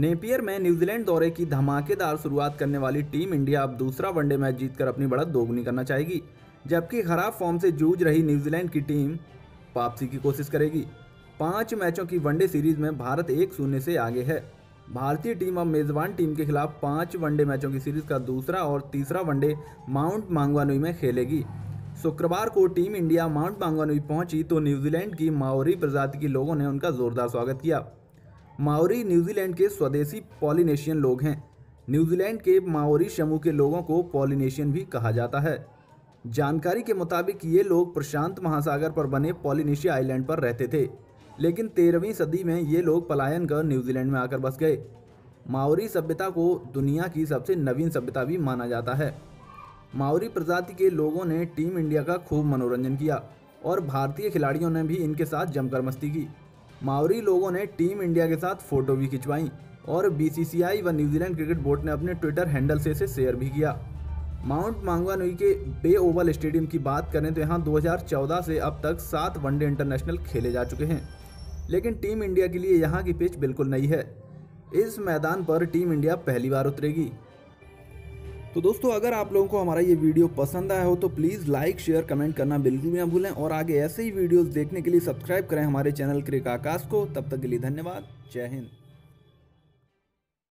Napier में New Zealand दौरे की धमाकेदार शुरुआत करने वाली टीम इंडिया अब दूसरा वनडे मैच जीतकर अपनी बढ़त दोगुनी करना चाहेगी, जबकि खराब फॉर्म से जूझ रही न्यूजीलैंड की टीम वापसी की कोशिश करेगी। 5 मैचों की वनडे सीरीज में भारत 1-0 से आगे है। भारतीय टीम अब मेजबान टीम के खिलाफ 5 वनडे मैचों की सीरीज का दूसरा और तीसरा वनडे माउंट मांगवानुई में खेलेगी। शुक्रवार को टीम इंडिया माउंट मांगवानुई पहुंची तो न्यूजीलैंड की माओरी प्रजाति के लोगों ने उनका जोरदार स्वागत किया। माओरी न्यूजीलैंड के स्वदेशी पॉलिनेशियन लोग हैं। न्यूजीलैंड के माओरी समूह के लोगों को पॉलिनेशियन भी कहा जाता है। जानकारी के मुताबिक ये लोग प्रशांत महासागर पर बने पॉलिनेशिया आइलैंड पर रहते थे, लेकिन 13वीं सदी में ये लोग पलायन कर न्यूजीलैंड में आकर बस गए। माओरी सभ्यता को दुनिया की सबसे नवीन सभ्यता भी माना जाता है। माओरी प्रजाति के लोगों ने टीम इंडिया का खूब मनोरंजन किया और भारतीय खिलाड़ियों ने भी इनके साथ जमकर मस्ती की। माओरी लोगों ने टीम इंडिया के साथ फोटो भी खिंचवाई और बीसीसीआई व न्यूजीलैंड क्रिकेट बोर्ड ने अपने ट्विटर हैंडल से इसे शेयर भी किया। माउंट मांगवानुई के बे ओवल स्टेडियम की बात करें तो यहाँ 2014 से अब तक 7 वनडे इंटरनेशनल खेले जा चुके हैं, लेकिन टीम इंडिया के लिए यहाँ की पिच बिल्कुल नई है। इस मैदान पर टीम इंडिया पहली बार उतरेगी। तो दोस्तों, अगर आप लोगों को हमारा ये वीडियो पसंद आया हो तो प्लीज़ लाइक शेयर कमेंट करना बिल्कुल भी ना भूलें और आगे ऐसे ही वीडियोस देखने के लिए सब्सक्राइब करें हमारे चैनल क्रिक आकाश को। तब तक के लिए धन्यवाद। जय हिंद।